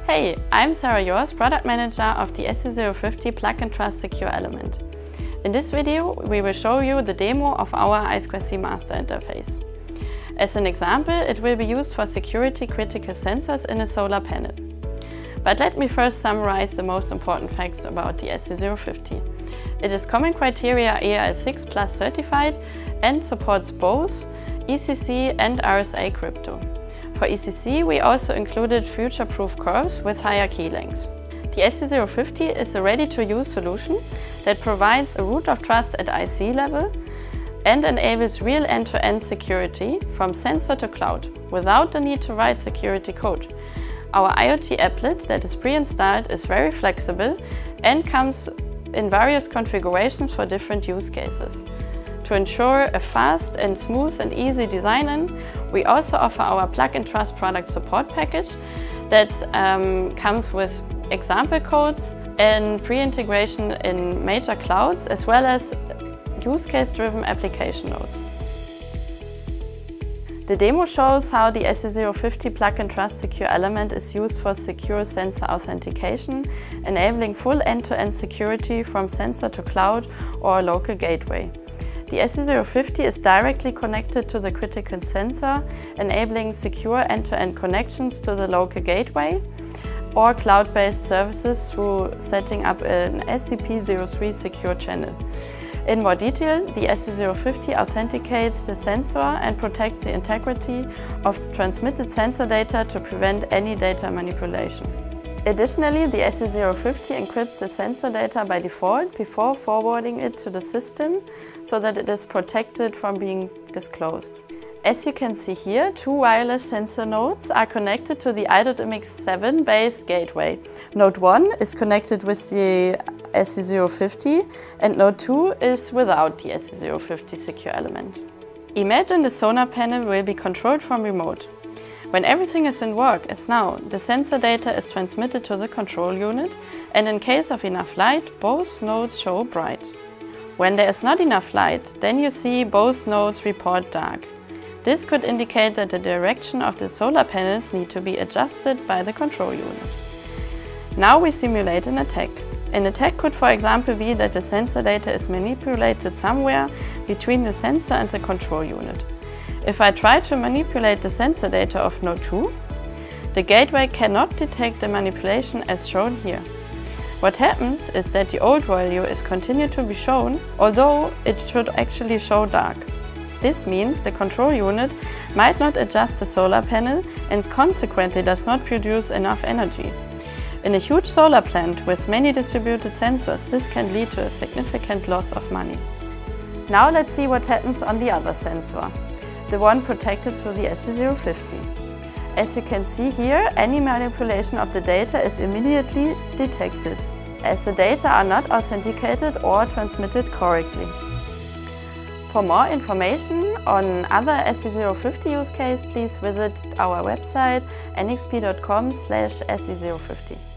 Hey, I'm Sarah Yours, Product Manager of the SC050 Plug and Trust Secure Element. In this video, we will show you the demo of our I2C master interface. As an example, it will be used for security critical sensors in a solar panel. But let me first summarize the most important facts about the SC050. It is Common Criteria EAL6 Plus certified and supports both ECC and RSA crypto. For ECC, we also included future-proof curves with higher key lengths. The SC050 is a ready-to-use solution that provides a root of trust at IC level and enables real end-to-end security from sensor to cloud without the need to write security code. Our IoT applet that is pre-installed is very flexible and comes in various configurations for different use cases. To ensure a fast and smooth and easy design-in, we also offer our Plug and Trust product support package that comes with example codes and pre-integration in major clouds, as well as use case-driven application notes. The demo shows how the SC050 Plug and Trust Secure Element is used for secure sensor authentication, enabling full end-to-end security from sensor to cloud or local gateway. The SC050 is directly connected to the critical sensor, enabling secure end-to-end connections to the local gateway or cloud-based services through setting up an SCP03 secure channel. In more detail, the SC050 authenticates the sensor and protects the integrity of transmitted sensor data to prevent any data manipulation. Additionally, the SC050 encrypts the sensor data by default before forwarding it to the system so that it is protected from being disclosed. As you can see here, two wireless sensor nodes are connected to the i.MX7 based gateway. Node 1 is connected with the SC050 and Node 2 is without the SC050 secure element. Imagine the solar panel will be controlled from remote. When everything is in work, as now, the sensor data is transmitted to the control unit, and in case of enough light, both nodes show bright. When there is not enough light, then you see both nodes report dark. This could indicate that the direction of the solar panels need to be adjusted by the control unit. Now we simulate an attack. An attack could, for example, be that the sensor data is manipulated somewhere between the sensor and the control unit. If I try to manipulate the sensor data of Node 2, the gateway cannot detect the manipulation as shown here. What happens is that the old value is continued to be shown, although it should actually show dark. This means the control unit might not adjust the solar panel and consequently does not produce enough energy. In a huge solar plant with many distributed sensors, this can lead to a significant loss of money. Now let's see what happens on the other sensor, the one protected through the SC050. As you can see here, any manipulation of the data is immediately detected, as the data are not authenticated or transmitted correctly. For more information on other SC050 use case, please visit our website nxp.com/SC050.